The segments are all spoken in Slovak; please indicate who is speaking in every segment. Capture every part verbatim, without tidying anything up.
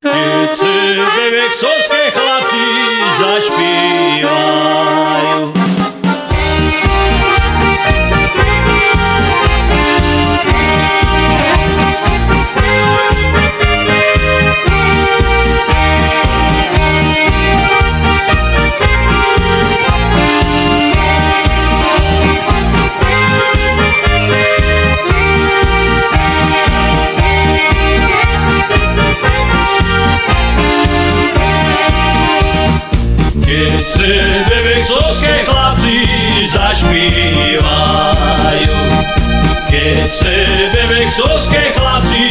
Speaker 1: Keď sebe vekcovské chlapci zašpievajú. Keď sebe vekcovské chlapci zašpievajú, keď sebe vekcovské chlapci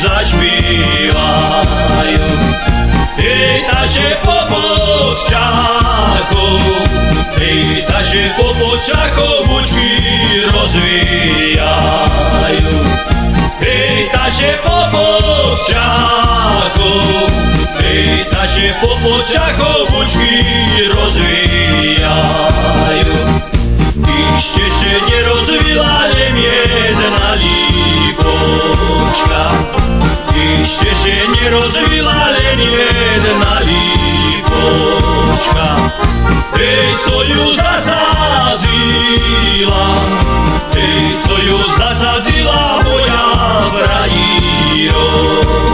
Speaker 1: zašpievajú, pýtaže po podčáku, pýtaže po podčáku bučky rozvíjajú, pýtaže po podčáku, pýtaže po podčáku bučky rozvíjajú. Ešte že nerozvila len jedna lípočka, ešte že nerozvila len jedna lípočka, tej, co ju zasadzila, tej, co ju zasadzila moja frajíro.